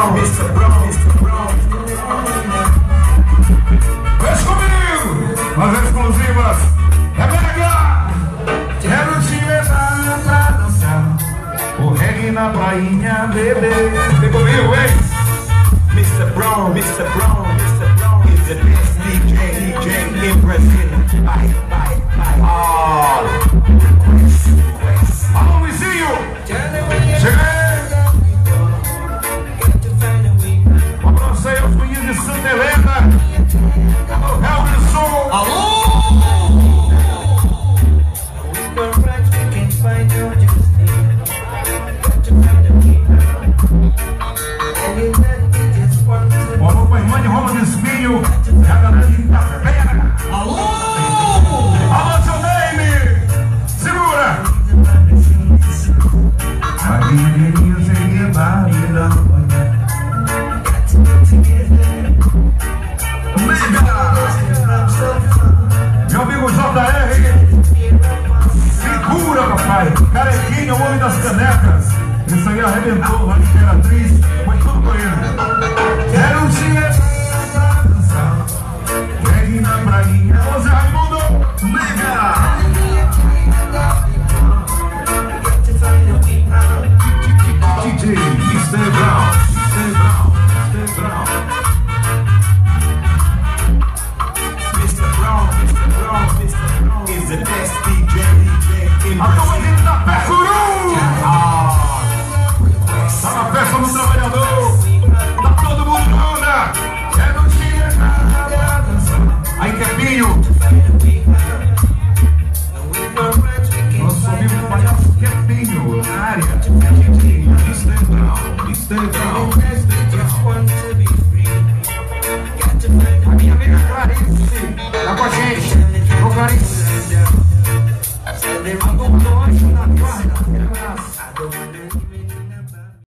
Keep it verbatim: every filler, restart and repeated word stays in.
Brown, mister Brown, mister Brown. Vem comigo, as exclusivas. É mega. Quero te levar pra dançar o reggae na prainha, bebê. Vem comigo, hein? mister Brown, mister Brown, mister Brown is the best D J, D J in Brazil. Bye, bye, bye. Ah, alô, Luizinho. Cheguei. Um abraço aí aos meninos de Santa Helena. Alô, Helderson. Alô. Um alô pra irmã de Roma de Espinho. E a galera de Itapera. Alô. Alô, seu Name. Segura. Meu amigo J R, segura, papai. Carequinha, o homem das canecas. Isso aí arrebentou lá na Imperatriz.